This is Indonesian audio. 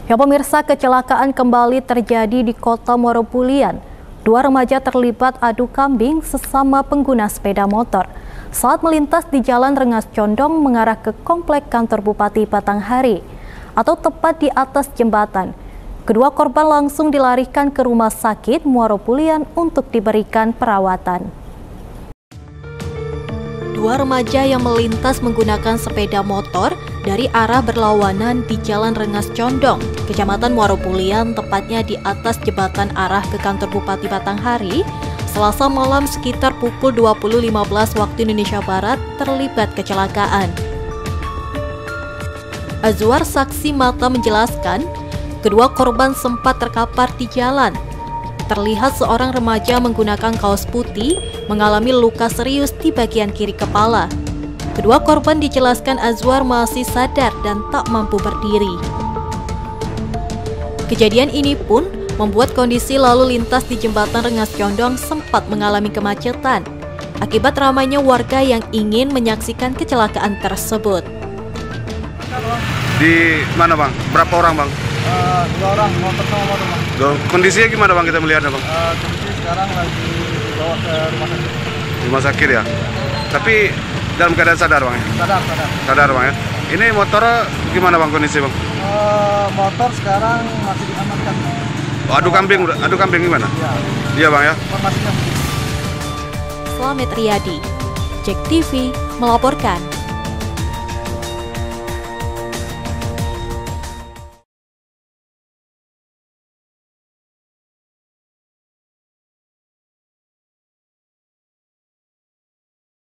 Ya pemirsa, kecelakaan kembali terjadi di Kota Muaro Pulian. Dua remaja terlibat adu kambing sesama pengguna sepeda motor saat melintas di Jalan Rengas Condong mengarah ke Komplek Kantor Bupati Batanghari atau tepat di atas jembatan. Kedua korban langsung dilarikan ke Rumah Sakit Muaro Pulian untuk diberikan perawatan. Dua remaja yang melintas menggunakan sepeda motor dari arah berlawanan di Jalan Rengas Condong, Kecamatan Muaro Pulian, tepatnya di atas jembatan arah ke kantor Bupati Batanghari, Selasa malam sekitar pukul 20.15 waktu Indonesia Barat terlibat kecelakaan. Azwar, saksi mata, menjelaskan, kedua korban sempat terkapar di jalan. Terlihat seorang remaja menggunakan kaos putih mengalami luka serius di bagian kiri kepala. Kedua korban dijelaskan Azwar masih sadar dan tak mampu berdiri. Kejadian ini pun membuat kondisi lalu lintas di jembatan Rengas Condong sempat mengalami kemacetan akibat ramainya warga yang ingin menyaksikan kecelakaan tersebut. Di mana bang? Berapa orang bang? Dua orang, motor sama motor bang. Kondisinya gimana bang, kita melihatnya bang? Kondisi sekarang lagi dibawa ke rumah sakit. Rumah sakit ya? Tapi dalam keadaan sadar bang ya? Sadar. Sadar bang ya? Ini motor gimana bang kondisi bang? Motor sekarang masih diamankan. Oh, adu kambing gimana? Iya. Iya bang ya? Informasinya. Slamet Riyadi, JEK TV melaporkan.